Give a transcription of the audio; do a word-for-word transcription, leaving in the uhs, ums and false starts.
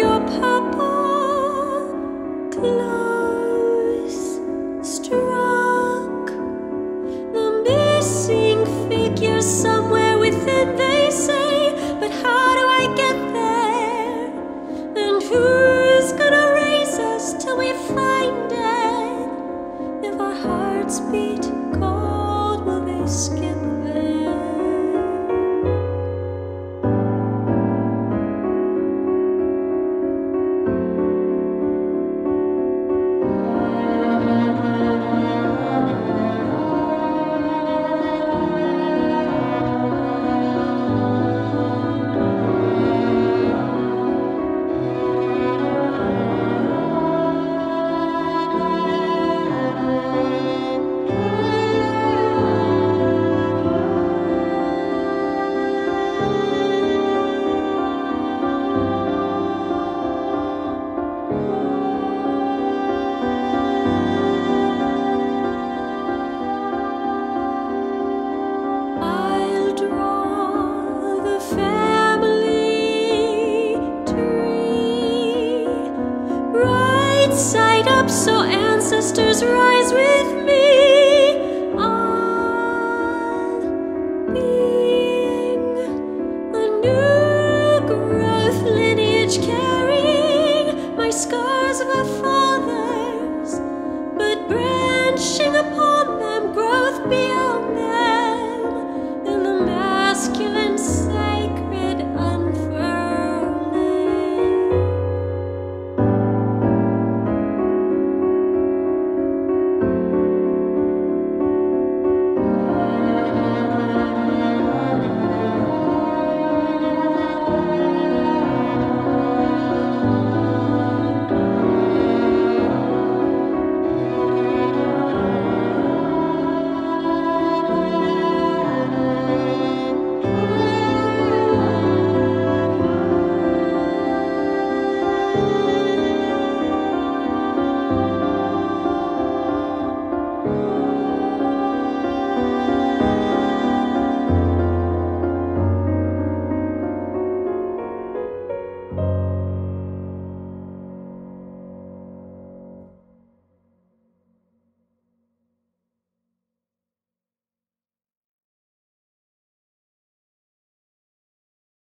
your papa, close struck. The missing figure somewhere within, they say, but how do I get there? And who's gonna raise us till we find it? If our hearts beat cold, will they skip there? I'll draw the family tree right side up so ancestors rise with me. All being a new